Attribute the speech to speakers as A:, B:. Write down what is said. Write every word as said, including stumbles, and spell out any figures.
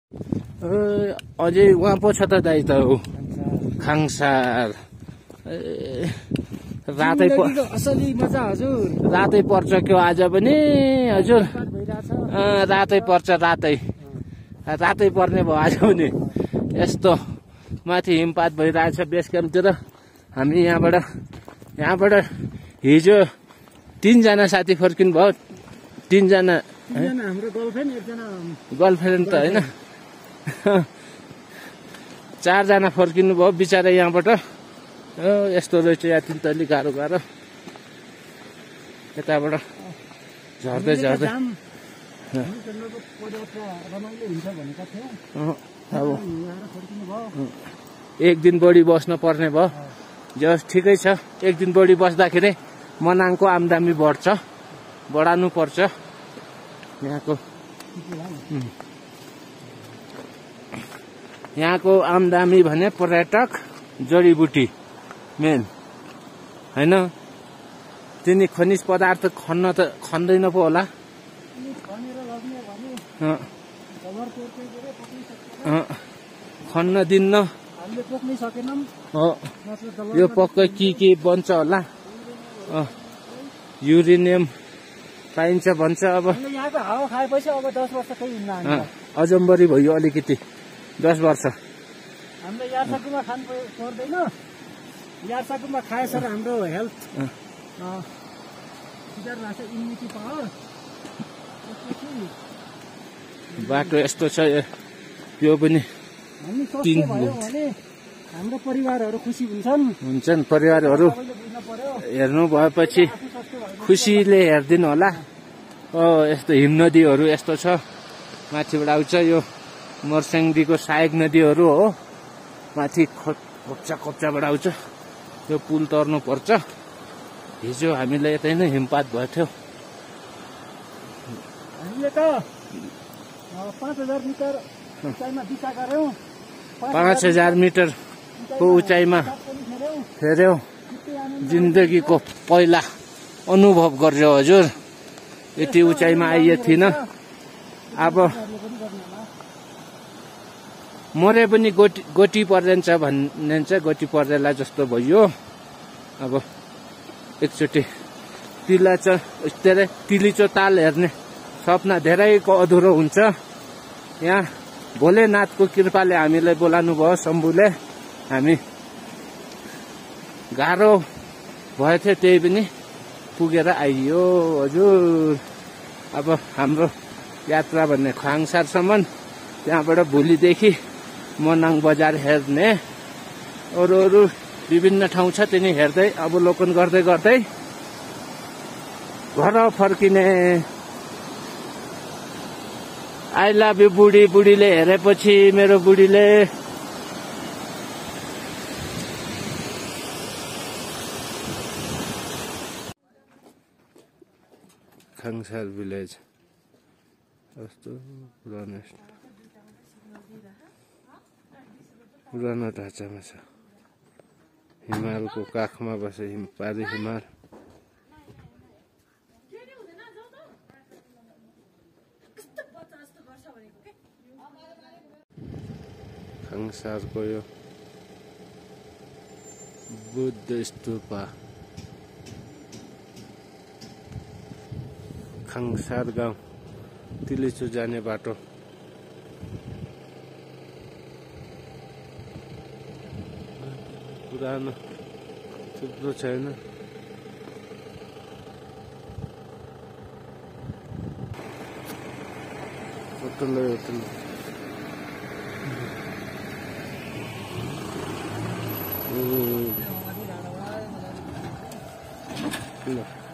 A: अझै उहाँ पो छ त दाइ त हो खाङसार रातै
B: असली मजा हजुर
A: रातै पर्छ क्यो आज पनि हजुर रातै पर्छ रातै रातै पर्ने भयो आज पनि यस्तो माथि हिमपात भइरहेछ बेस क्याम्पतिर हामी यहाँबाट यहाँबाट हिजो तीनजना साथी फर्किनु भयो तीनजना
B: हाम्रो गर्लफ्रेन्ड एकजना
A: गर्लफ्रेन्ड त होइन चारजना फर्किनु भयो बिचरा यहाँबाट यस्तो रहेछ या तिन तली गाह्रो गाह्रो यताबाट झर्दै झर्दै अब एक दिन बढी बस्न पर्ने भयो जस ठिकै छ एक दिन बढी बस्दाखेरि मनाङको आमदामी बढ्छ बढाउनु पर्छ यहाँको यहाँको आमदामी भने पर्यटक जडीबुटी मेन हैन तिनी खनिज पदार्थ खन्न त खन्दैन पो होला खन्न दिन्न यो पक्कै के के बन्छ होला युरेनियम पाइन्छ भन्छ अब
B: यहाँको हावा खाएपछि अब दस वर्ष केही हुन्न
A: अजम्बरी भयो अलिकति दस वर्ष
B: हाम्रो यार्साकुमा खानु पर्दैन यार्साकुमा खाएछ हाम्रो हेल्थ सुधार भएको इम्युनिटी पावर
A: बाटो यस्तो छ यो पनि
B: तीन हाम्रो परिवारहरू खुसी हुन्छन्
A: हुन्छन् परिवारहरू हेर्नु भएपछि खुसीले हेरिदिनु होला यस्तो हिम नदीहरू यस्तो छ माथिबाट आउँछ यो मर्स्याङडीको सहायक नदीहरू हो माथि खोप्चा खोप्चाबाट आउँछ यो पुल तर्नु पर्छ हिजो हामीलाई यतै नै हिमपात भयो थियो
B: हामीले त पाँच हजार मिटर उचाइमा दिशा गर्यौं
A: पाँच हजार मिटरको उचाइमा फेर्यौ जिन्दगीको पहिला अनुभव गर्यो हजुर यति उचाइमा आइए थिइन अब मरे पनि गोटी गोटी पर्दैन भनिन्छ गोटी पर्देला जस्तो भयो अब एकचोटि तिला चाहिँ तिलीचो ताल हेर्ने सपना धेरैको अधुरो हुन्छ यहाँ भोलेनाथको कृपाले हामीलाई बोलाउनु भयो शम्भुले हामी गाह्रो भएथ्यो त्यही पनि पुगेर आइयो हजुर अब हाम्रो यात्रा भन्ने खाङसारसम्म त्यहाँबाट भोलिदेखि मनाङ बजार हेर्ने अरू अरू विभिन्न ठाउँ छ तिनी हेर्दै अवलोकन गर्दै गर्दै घर फर्किने आई लभ यु बुढी बुढीले हेरेपछि मेरो बुढीले खाङसार भिलेज कस्तो पुरानो पुरानो ढाँचामा छ हिमालको काखमा बसे पारी हिमाल खाङसारको यो बुद्ध स्तूपा खाङसार गाउँ तिलीचो जाने बाटो पुरानो थुप्रो छैन होटलै होटल